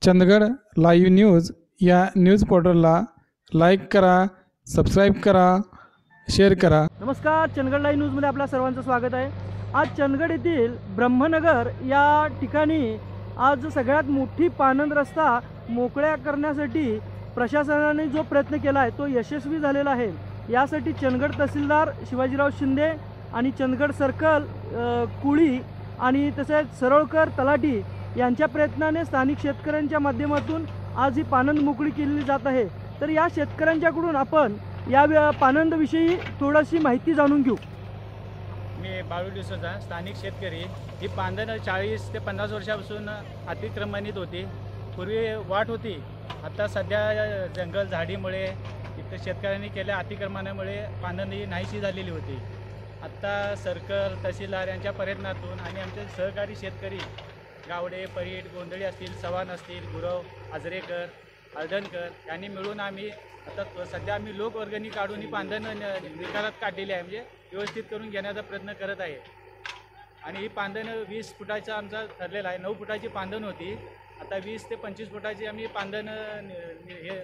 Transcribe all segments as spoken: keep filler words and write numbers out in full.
Chandgad live news या news पोर्टलला like करा, सबस्क्राईब करा, शेअर करा। नमस्कार, चंदगड लाईव्ह न्यूजमध्ये आपल्या सर्वांचं स्वागत आहे। आज चंदगड येथील ब्रह्मनगर या ठिकाणी आज सगळ्यात मोठी पानंद रस्ता मोकळ्या करण्यासाठी प्रशासनाने जो प्रयत्न केला आहे तो यशस्वी झालेला आहे। यासाठी चंदगड तहसीलदार शिवाजीराव शिंदे आणि चंदगड सर्कल कुळी आणि तसेच सरळकर तलाठी यांच्या प्रयत्नाने स्थानिक शेतकऱ्यांच्या माध्यमातून आज ही पानंद मोकळी केली जात आहे। तर या शेतकऱ्यांच्याकडून आपण या पानंदविषयी थोडीशी माहिती जाणून घेऊ। मी बाळू डिसोजा, स्थानिक शेतकरी। ही पानंद चाळीस ते पन्नास वर्षापासून अतिक्रमणित होती। पूर्वी वाट होती, आता सध्या जंगल झाडीमुळे इथं शेतकऱ्यांनी केल्या अतिक्रमणामुळे पानंद ही नाहीशी झालेली होती। आता सर्कल तहसीलदार यांच्या प्रयत्नातून आणि आमचे सहकारी शेतकरी गावडे, परीट, गोंधळी असतील, चव्हाण असतील, गुरव, आजरेकर, हळदणकर यांनी मिळून आम्ही आता सध्या आम्ही लोकवर्गणी काढून ही पांधन निकालात काढलेली आहे, म्हणजे व्यवस्थित करून घेण्याचा प्रयत्न करत आहे। आणि ही पांधन वीस फुटाचा आमचा ठरलेला आहे। नऊ फुटाची पांधन होती, आता वीस ते पंचवीस फुटाची आम्ही पांधन हे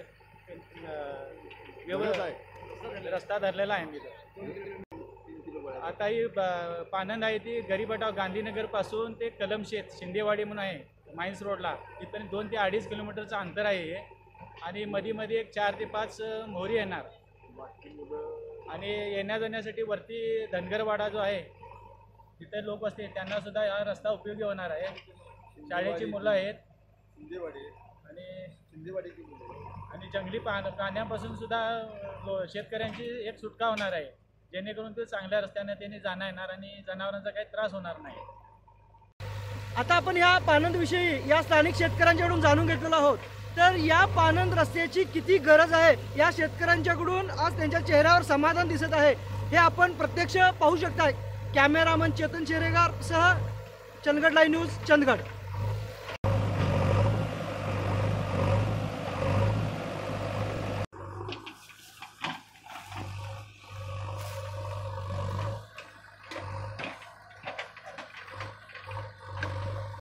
व्यवस्थित रस्ता धरलेला आहे। आता ही पानंद आहे ती गरीबटाव गांधीनगरपासून ते कलमशेत शिंदेवाडी म्हणून आहे, माइन्स रोडला, इथं दोन ते अडीच किलोमीटरचं अंतर आहे। आणि मध्ये मध्ये एक चार ते पाच मोहरी येणार आणि येण्या जाण्यासाठी वरती धनगरवाडा जो आहे तिथे लोक असते त्यांना सुद्धा हा रस्ता उपयोगी होणार आहे। शाळेची मुलं आहेत आणि आणि जंगली प्राण्यांपासून सुद्धा शेतकऱ्यांची एक सुटका होणार आहे, जेणेकरून ते चांगल्या रस्त्याने त्यांनी जाणं येणार आणि जनावरांचा काही त्रास होणार नाही। आता आपण या पानंद विषयी या स्थानिक शेतकऱ्यांच्याकडून जाणून घेतलेलो आहोत। तर या पानंद रस्त्याची किती गरज आहे या शेतकऱ्यांच्याकडून आज त्यांच्या चेहऱ्यावर समाधान दिसत आहे, हे आपण प्रत्यक्ष पाहू शकता। कॅमेरामन चेतन शेरेगार सह चंदगड लाईव्ह न्यूज, चंदगड।